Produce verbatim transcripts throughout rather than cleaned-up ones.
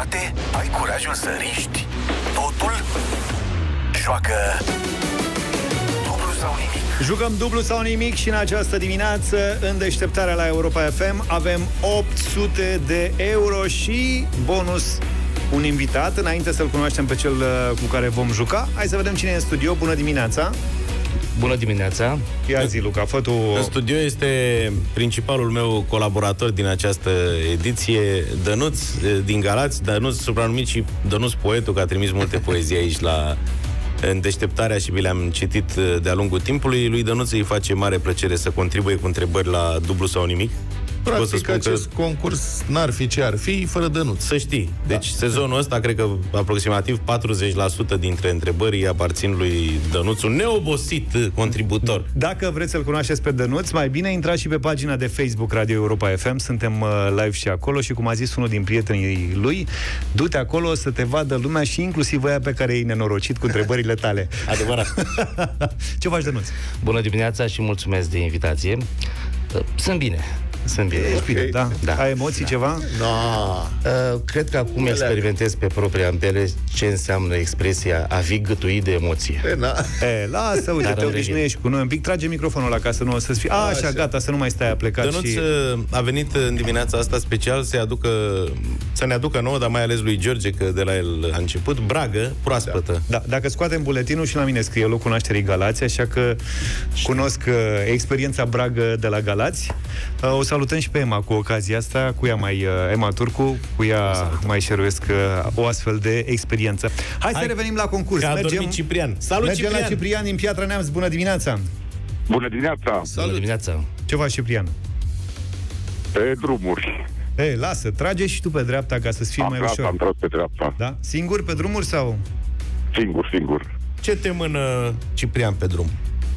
Poate ai curajul să riști totul? Joacă dublu sau nimic. Jucăm dublu sau nimic și în această dimineață, în deșteptarea la Europa F M, avem opt sute de euro și bonus, un invitat. Înainte să-l cunoaștem pe cel cu care vom juca, hai să vedem cine e în studio. Bună dimineața! Bună dimineața! Ia zi, Luca, fă tu... În studio este principalul meu colaborator din această ediție, Dănuț din Galați, Dănuț supranumit și Dănuț Poetul, că a trimis multe poezii aici la în deșteptarea și vi le-am citit de-a lungul timpului. Lui Dănuț îi face mare plăcere să contribuie cu întrebări la dublu sau nimic. Practic, acest că concurs n-ar fi ce ar fi fără Dănuț. Să știi. Deci, da. Sezonul ăsta, cred că aproximativ patruzeci la sută dintre întrebări aparțin lui Dănuț, un neobosit contributor. Dacă vreți să-l cunoașteți pe Dănuț, mai bine intrați și pe pagina de Facebook Radio Europa F M. Suntem live și acolo și, cum a zis unul din prietenii lui, du-te acolo să te vadă lumea și inclusiv aia pe care i-ai nenorocit cu întrebările tale. Adevărat. Ce faci, Dănuț? Bună dimineața și mulțumesc de invitație. Sunt bine. Sunt bine. Ești bine, da. da. Ai emoții, da. ceva? No. Uh, cred că acum Ele experimentez pe propria piele ce înseamnă expresia a fi gâtuit de emoție. E, na. E, lasă, uite, te obișnuiești cu noi un pic. Trage microfonul la ca să nu o să-ți fie... A, așa, așa, gata, să nu mai stai aplecat. Dănuț și... a venit în dimineața asta special să aducă, să ne aducă nouă, dar mai ales lui George, că de la el a început, bragă proaspătă. Da. Da, dacă scoatem buletinul, și la mine scrie locul cunoașterii Galați, așa că cunosc uh, experiența bragă de la Galați. Uh, o salutăm și pe Emma cu ocazia asta, cu ea mai uh, Emma Turcu, cu ea exact. mai șeruiesc uh, o astfel de experiență. Hai, Hai să revenim la concurs. Mergem, Ciprian. Salut, mergem Ciprian. la Ciprian din Piatra Neamț. Bună dimineața! Bună dimineața! Salut. Bună dimineața! Ce faci, Ciprian? Pe drumuri. Ei, lasă, trage și tu pe dreapta ca să-ți fie am mai tras, ușor. Am tras pe dreapta. Da? Singur pe drumuri sau? Singur, singur. Ce te mână Ciprian pe drum?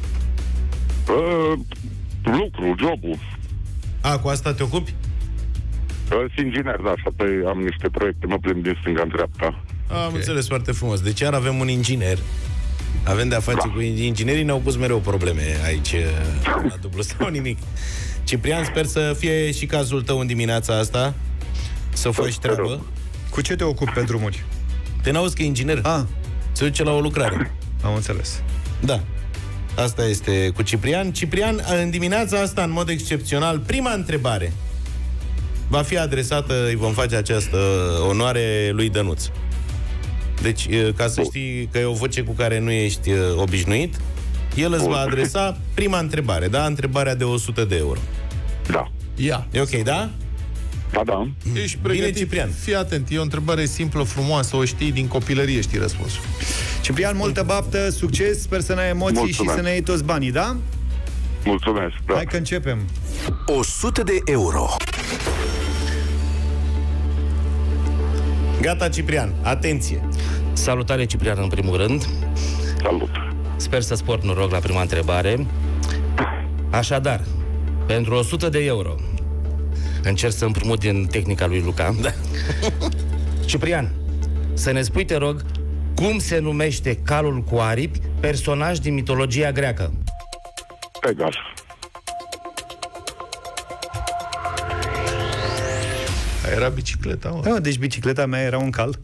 Uh, lucru, jobul. A, cu asta te ocupi? Sunt inginer, da, și apoi am niște proiecte, mă plimb din stânga în dreapta. Am okay. înțeles foarte frumos. Deci iar avem un inginer. Avem de-a face da. cu inginerii, ne-au pus mereu probleme aici la dublu sau nimic. Ciprian, sper să fie și cazul tău în dimineața asta, să faci treabă. Cu ce te ocupi pe drumuri? Te n-auzi că e inginer? Ah. Se duce la o lucrare. Am înțeles. Da. Asta este cu Ciprian. Ciprian, în dimineața asta, în mod excepțional, prima întrebare va fi adresată, îi vom face această onoare lui Dănuț. Deci, ca să știi că e o voce cu care nu ești obișnuit, el îți va adresa prima întrebare, da? Întrebarea de o sută de euro. Da. Ia. E ok, da? Da, da. Ești pregătit. Bine, Ciprian. Fii atent, e o întrebare simplă, frumoasă, o știi din copilărie, știi răspunsul. Ciprian, multă baftă, succes, sper să n-ai emoții. Mulțumesc. Și să ne iei toți banii, da? Mulțumesc, da. Hai că începem. o sută de euro. Gata, Ciprian, atenție. Salutare, Ciprian, în primul rând. Salut. Sper să-ți port noroc la prima întrebare. Așadar, pentru o sută de euro încerc să împrumut din tehnica lui Luca. Da. Ciprian, să ne spui, te rog, cum se numește calul cu aripi, personaj din mitologia greacă? Pegas. Era bicicleta, mă. Da, deci bicicleta mea era un cal.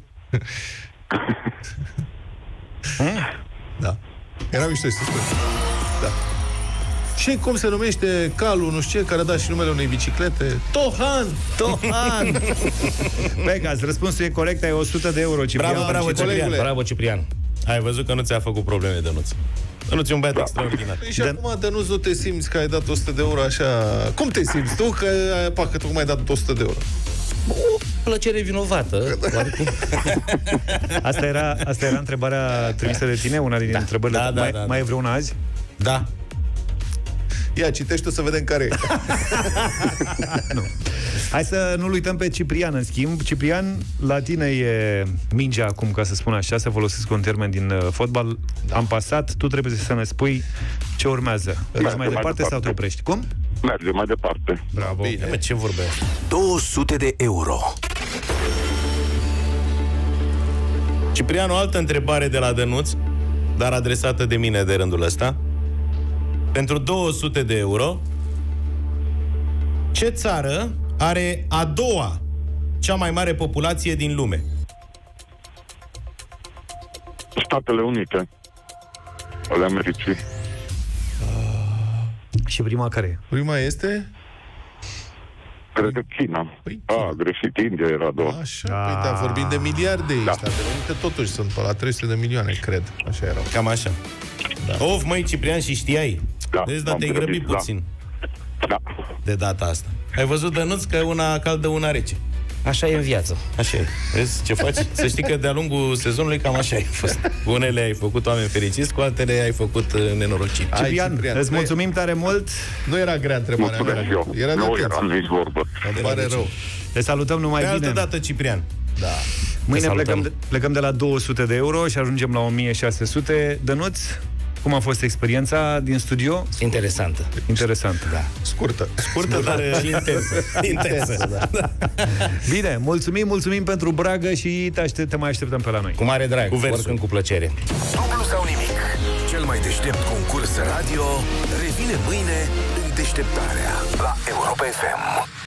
Da. Era mișto să spui. Da. Și cum se numește calul, nu știu ce, care a dat și numele unei biciclete? Tohan! Tohan! Pegas, răspunsul e corect, ai o sută de euro, Ciprian. Bravo, bravo, Ciprian. Bravo, Ciprian. Ai văzut că nu ți-a făcut probleme, Dănuț. Dănuț e un băiat da. extraordinar. Păi și acum, Dănuț, nu te simți că ai dat o sută de euro așa... Cum te simți tu că, pacă, tu cum ai dat o sută de euro? O plăcere vinovată. Asta era, asta era întrebarea trimisă de tine, una din da. întrebările. Da, da, mai, da, da. mai e vreuna azi? Da. Ia, citește să vedem care e. Nu. Hai să nu-l uităm pe Ciprian, în schimb. Ciprian, la tine e mingea acum, ca să spun așa, să folosesc un termen din uh, fotbal. Am pasat, tu trebuie să ne spui ce urmează. Mergi mai, mai departe, departe sau te oprești? Cum? Merge mai departe. Bravo. Bine, mă, ce vorbești? două sute de euro. Ciprian, o altă întrebare de la Dănuț, dar adresată de mine de rândul ăsta. Pentru două sute de euro, ce țară are a doua cea mai mare populație din lume? Statele Unite ale Americii. Și prima care e? Prima este? Cred că China. Păi, A, greșit, India era a doua. Așa, da. Păi da, vorbim de miliarde. Da. Statele Unite totuși sunt pe la trei sute de milioane, cred. Așa erau. Cam așa. Da. Of, măi, Ciprian, și știai. Da, Deci, dar m-am te-ai grăbit grăbit, puțin. Da. Da. De data asta. Ai văzut, Dănuț, că una caldă, una rece. Așa e în viață. Așa e. Vezi ce faci? Să știi că de-a lungul sezonului cam așa ai fost. Cu unele ai făcut oameni fericiți, cu altele ai făcut uh, nenorociți. Ciprian, Ciprian, îți mulțumim tare mult. Nu era grea întrebarea mea. Era nu era nici vorbă. Îmi pare rău. Te salutăm numai Pe bine. altă dată, Ciprian. Da. Mâine plecăm de, plecăm de la două sute de euro și ajungem la o mie șase sute. Dănuț, cum a fost experiența din studio? Interesantă. Interesantă. Da. Scurtă. Scurtă, dar intensă. Intensă, da. Bine, mulțumim, mulțumim pentru bragă și te, aștept, te mai așteptăm pe la noi. Cu mare drag, cu oricând cu plăcere. Dublu sau nimic. Cel mai deștept concurs radio revine mâine în deșteptarea la Europa F M.